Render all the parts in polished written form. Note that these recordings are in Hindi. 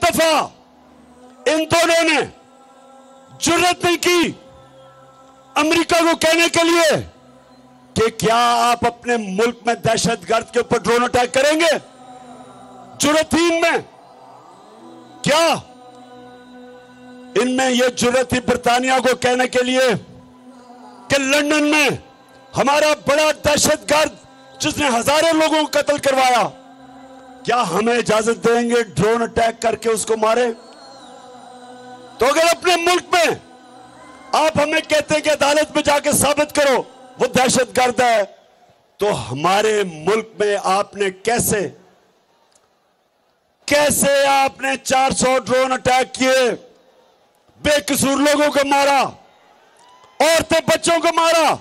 दफा इन दोनों ने जुर्रत नहीं की अमेरिका को कहने के लिए कि क्या आप अपने मुल्क में दहशतगर्द के ऊपर ड्रोन अटैक करेंगे? जुर्रत थी इनमें? क्या इनमें यह जुर्रत थी बरतानिया को कहने के लिए कि लंदन में हमारा बड़ा दहशतगर्द जिसने हजारों लोगों को कत्ल करवाया, क्या हमें इजाजत देंगे ड्रोन अटैक करके उसको मारे? तो अगर अपने मुल्क में आप हमें कहते हैं कि अदालत में जाके साबित करो वो दहशतगर्द है, तो हमारे मुल्क में आपने कैसे आपने 400 ड्रोन अटैक किए, बेकसूर लोगों को मारा, औरतें बच्चों को मारा,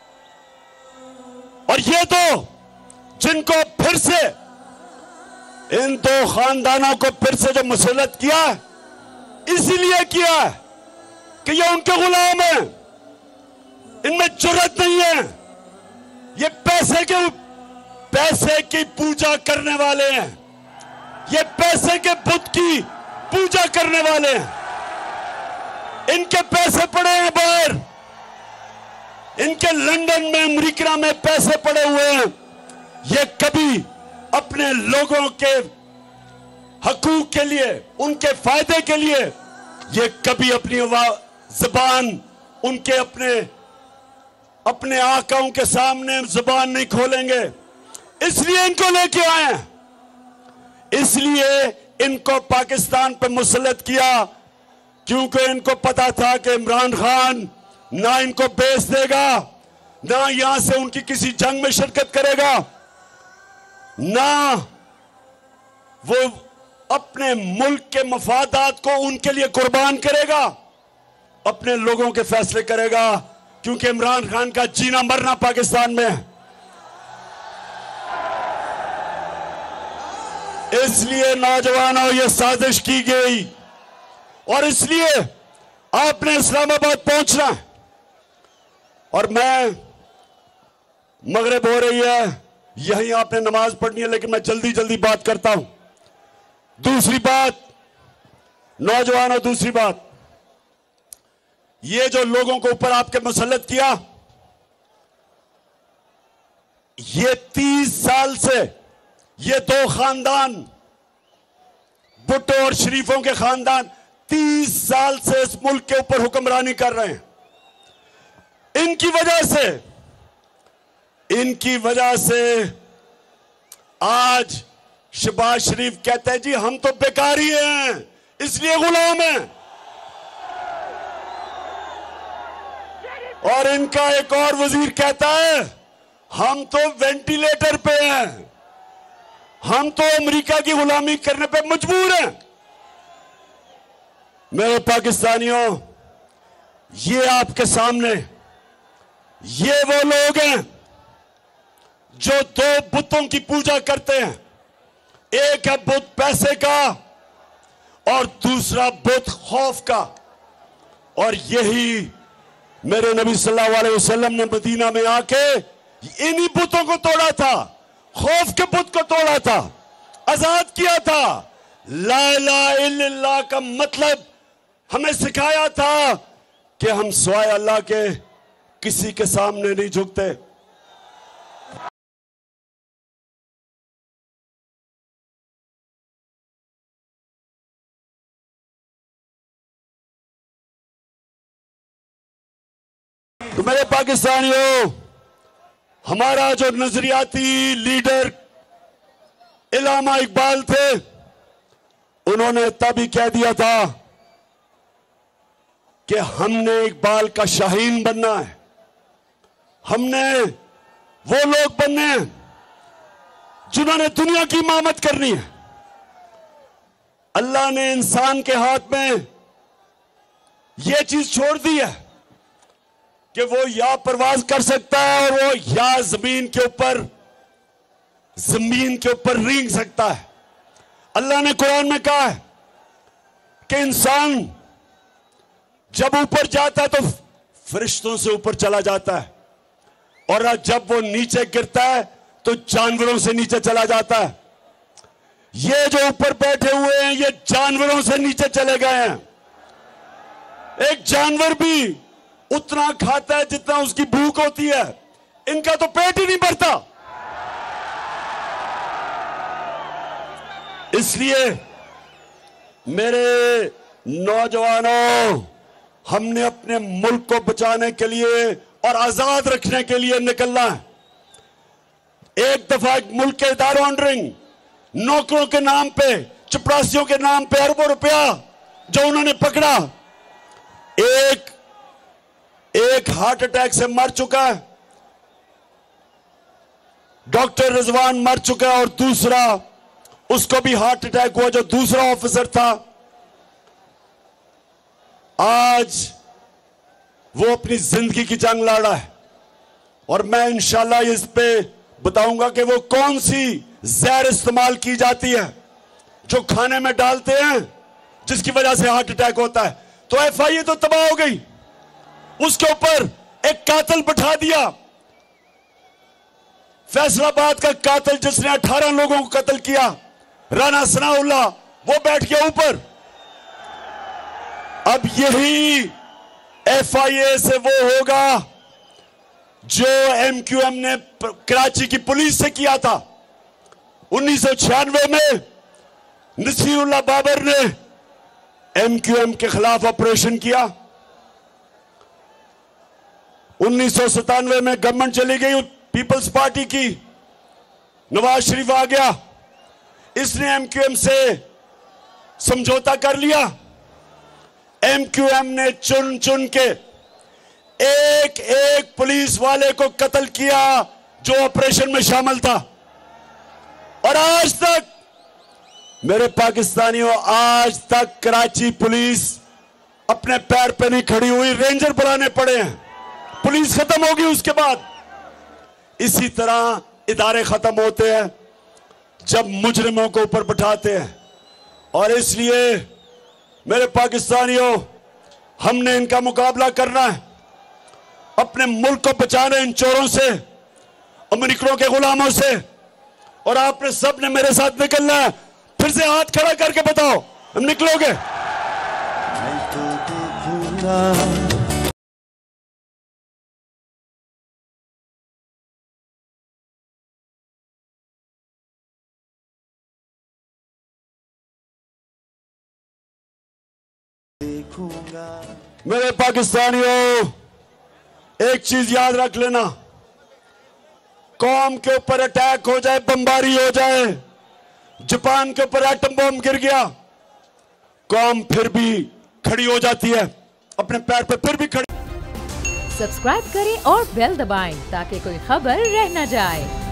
और ये तो जिनको फिर से इन दो खानदानों को फिर से जो मुसल्लत किया है, इसीलिए किया है कि ये उनके गुलाम हैं, इनमें जुर्रत नहीं है, ये पैसे की पूजा करने वाले हैं, ये पैसे के बुत की पूजा करने वाले हैं, इनके पैसे पड़े हैं बाहर, इनके लंदन में अमेरिका में पैसे पड़े हुए हैं, ये कभी अपने लोगों के हकूक के लिए, उनके फायदे के लिए, ये कभी अपनी जुबान उनके अपने आकाओं के सामने जुबान नहीं खोलेंगे। इसलिए इनको लेके आए हैं, इसलिए इनको पाकिस्तान पे मुसल्लत किया, क्योंकि इनको पता था कि इमरान खान ना इनको बेच देगा, ना यहां से उनकी किसी जंग में शिरकत करेगा, ना वो अपने मुल्क के मफादात को उनके लिए कुर्बान करेगा, अपने लोगों के फैसले करेगा, क्योंकि इमरान खान का जीना मरना पाकिस्तान में है। इसलिए नौजवानों ये साजिश की गई और इसलिए आपने इस्लामाबाद पहुंचना है। और मैं मगरिब हो रही है, यहीं आपने नमाज पढ़नी है, लेकिन मैं जल्दी जल्दी बात करता हूं। दूसरी बात नौजवानों, दूसरी बात, ये जो लोगों को ऊपर आपके मुसल्लत किया, ये 30 साल से ये दो खानदान, भुट्टो और शरीफों के खानदान 30 साल से इस मुल्क के ऊपर हुक्मरानी कर रहे हैं। इनकी वजह से आज शहबाज शरीफ कहते हैं जी हम तो बेकारी हैं, इसलिए गुलाम हैं। और इनका एक और वजीर कहता है हम तो वेंटिलेटर पे हैं, हम तो अमेरिका की गुलामी करने पे मजबूर हैं। मेरे पाकिस्तानियों, ये आपके सामने ये वो लोग हैं जो दो बुतों की पूजा करते हैं, एक है बुत पैसे का और दूसरा बुत खौफ का। और यही मेरे नबी सल्लल्लाहु अलैहि वसल्लम ने मदीना में आके इन्हीं बुतों को तोड़ा था, खौफ के बुत को तोड़ा था, आजाद किया था। ला इलाहा इल्लल्लाह का मतलब हमें सिखाया था कि हम सिवाय अल्लाह के किसी के सामने नहीं झुकते। तो मेरे पाकिस्तानियों, हमारा जो नजरियाती लीडर इल्लामा इकबाल थे, उन्होंने तब ही कह दिया था कि हमने इकबाल का शाहीन बनना है, हमने वो लोग बनने हैं जिन्होंने दुनिया की इमामत करनी है। अल्लाह ने इंसान के हाथ में यह चीज छोड़ दी है कि वो या परवाज कर सकता है और वो या जमीन के ऊपर रेंग सकता है। अल्लाह ने कुरान में कहा है कि इंसान जब ऊपर जाता है तो फरिश्तों से ऊपर चला जाता है, और जब वो नीचे गिरता है तो जानवरों से नीचे चला जाता है। ये जो ऊपर बैठे हुए हैं ये जानवरों से नीचे चले गए हैं। एक जानवर भी उतना खाता है जितना उसकी भूख होती है, इनका तो पेट ही नहीं भरता। इसलिए मेरे नौजवानों, हमने अपने मुल्क को बचाने के लिए और आजाद रखने के लिए निकलना है। एक दफा मुल्क के दारोंडरिंग, नौकरों के नाम पे, चपरासियों के नाम पे अरबों रुपया जो उन्होंने पकड़ा, एक हार्ट अटैक से मर चुका है, डॉक्टर रिजवान मर चुका है, और दूसरा उसको भी हार्ट अटैक हुआ जो दूसरा ऑफिसर था। आज वो अपनी जिंदगी की जंग लड़ रहा है और मैं इंशाल्लाह इस पे बताऊंगा कि वो कौन सी जहर इस्तेमाल की जाती है जो खाने में डालते हैं जिसकी वजह से हार्ट अटैक होता है। तो एफआईए तो तबाह हो गई, उसके ऊपर एक कातिल बैठा दिया, फैसलाबाद का कातिल जिसने 18 लोगों को कत्ल किया, राना सनाउल्लाह, वो बैठ गया ऊपर। अब यही एफआईए से वो होगा जो एमक्यूएम ने कराची की पुलिस से किया था। 1996 में नसीरुल्लाह बाबर ने एमक्यूएम के खिलाफ ऑपरेशन किया। 1997 में गवर्नमेंट चली गई पीपल्स पार्टी की, नवाज शरीफ आ गया, इसने एमक्यूएम से समझौता कर लिया। एमक्यूएम ने चुन चुन के एक एक पुलिस वाले को कत्ल किया जो ऑपरेशन में शामिल था। और आज तक मेरे पाकिस्तानियों, आज तक कराची पुलिस अपने पैर पे नहीं खड़ी हुई, रेंजर बुलाने पड़े हैं। पुलिस खत्म होगी उसके बाद। इसी तरह इदारे खत्म होते हैं जब मुजरिमों को ऊपर बिठाते हैं। और इसलिए मेरे पाकिस्तानियों, हमने इनका मुकाबला करना है, अपने मुल्क को बचाना इन चोरों से, अमेरिकनों के गुलामों से। और आपने सब ने मेरे साथ निकलना है। फिर से हाथ खड़ा करके बताओ, हम निकलोगे? मेरे पाकिस्तानियों, एक चीज याद रख लेना, कौम के ऊपर अटैक हो जाए, बमबारी हो जाए, जापान के ऊपर एटम बम गिर गया, कौम फिर भी खड़ी हो जाती है, अपने पैर पर फिर भी खड़ी। सब्सक्राइब करें और बेल दबाएं ताकि कोई खबर रह न जाए।